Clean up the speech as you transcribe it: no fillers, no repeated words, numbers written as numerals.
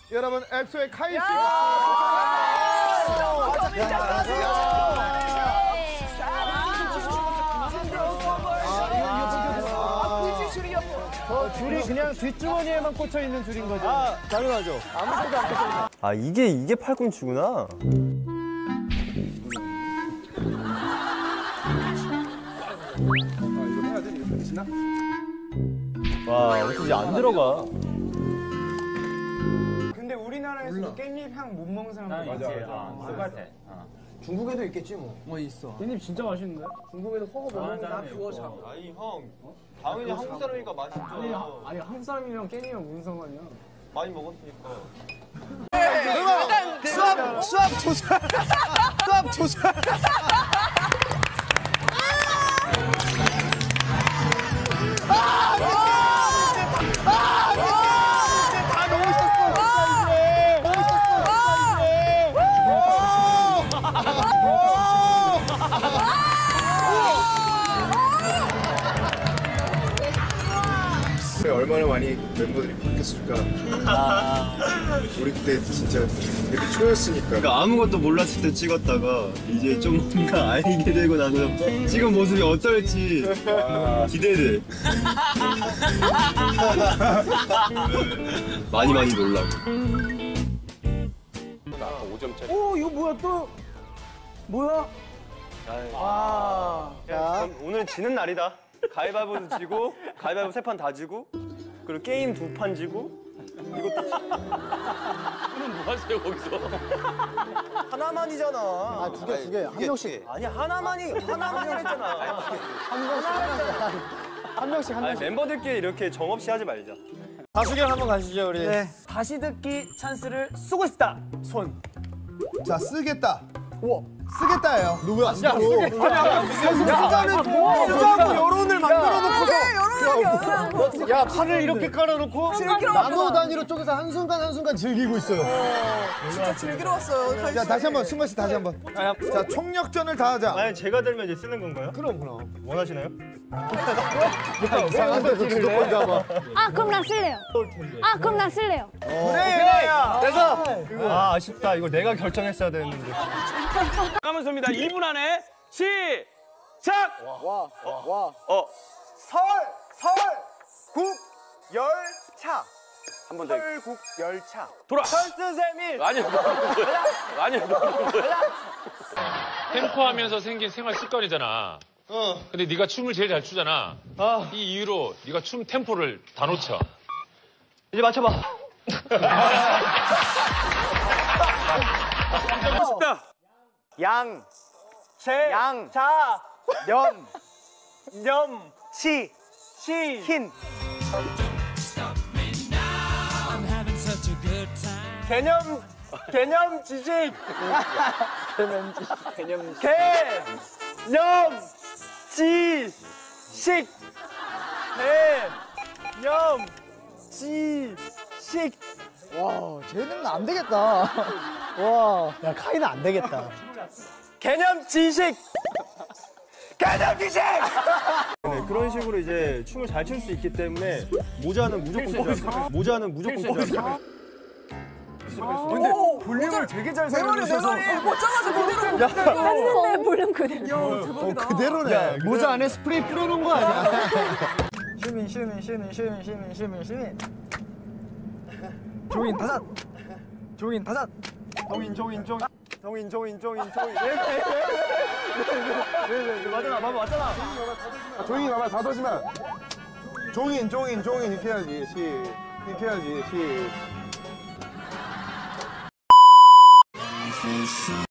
여러분 엑소의 카이 씨. 줄이 그냥 뒷주머니에만 꽂혀 있는 줄인 거죠? 아, 당연하죠. 아무것도 안 꽂혀. 아, 이게 팔꿈치구나. 이거 해야 돼? 이거 되시나? 와, 어떻게 안 들어가? 근데 우리나라에서 깻잎 향 못 먹는 사람들 맞아. 똑같아. 중국에도 있겠지 뭐. 있어. 깻잎 진짜 맛있는데? 중국에도 허거 먹는 사람 그거 참. 아니, 형. 당연히 한국 사람이니까 맛있죠. 아니 한국 사람이랑 깻잎이랑 무슨 상관이야? 많이 먹었으니까. 수압 조절. 수압 조절. 얼마나 많이 멤버들이 바뀌었을까. 우리 그때 진짜 데뷔 초였으니까. 그러니까 아무것도 몰랐을 때 찍었다가 이제 좀 뭔가 알게 되고 나서 지금 모습이 어떨지 기대돼. 많이 놀라고. 5점짜리. 오 이거 뭐야 또? 뭐야? 야, 오늘 지는 날이다. 가위바위보도 지고, 가위바위보 3판 다 지고, 그리고 게임 2판 지고, 이거 딱. 그럼 뭐 하세요 거기서? 하나만이잖아. 아, 두 개. 한 명씩. 아니, 하나만이랬잖아. 한 명씩. 아니, 멤버들끼리 이렇게 정없이 하지 말자. 다수결 한번 가시죠, 우리. 네. 다시 듣기 찬스를 쓰고 싶다. 손. 자, 쓰겠다. 우와. 쓰겠다예요. 누구야? 쓰자고 여론을 만들어 놓고서. 야, 팔을 이렇게 깔아놓고 나노 단위로 쪼개서 한순간 즐기고 있어요. 진짜 즐기러 왔어요. 자, 다시 한번 승관 씨 다시 한번. 자, 총력전을 다 하자. 아니, 제가 들면 이제 쓰는 건가요? 그럼. 원하시나요? 이상한데 그 주도권가 봐. 아 그럼 난 쓸래요. 아 그럼 난 쓸래요. 그래. 그래서 아, 아쉽다. 이거 내가 결정했어야 되는데. 까면서입니다. 2분 안에 시작. 서울 국열차. 한 번 더. 서울 국열차. 돌아. 설스세밀. 아니요. 템포하면서 생긴 생활 습관이잖아. 근데 네가 춤을 제일 잘 추잖아. 이 이유로 네가 춤 템포를 다 놓쳐. 이제 맞춰봐. 쉽다. 양, 흰. 개념 지식. 와 쟤는 안 되겠다. 와. 야 카이는 안 되겠다. 개념 지식. 네, 그런 식으로 이제 춤을 잘 출 수 있기 때문에 모자는 무조건 써야 돼. 근데 볼륨을 되게 잘 살려주셔서 보자마자 그대로 했는데 볼륨 그대로. 대박이다. 그대로네. 모자 안에 스프레이 뿌려놓은 거 아니야? 시민 종인 다섯 종이 봐봐 다섯이면 종인 이렇게 해야지. 이렇게 해야지.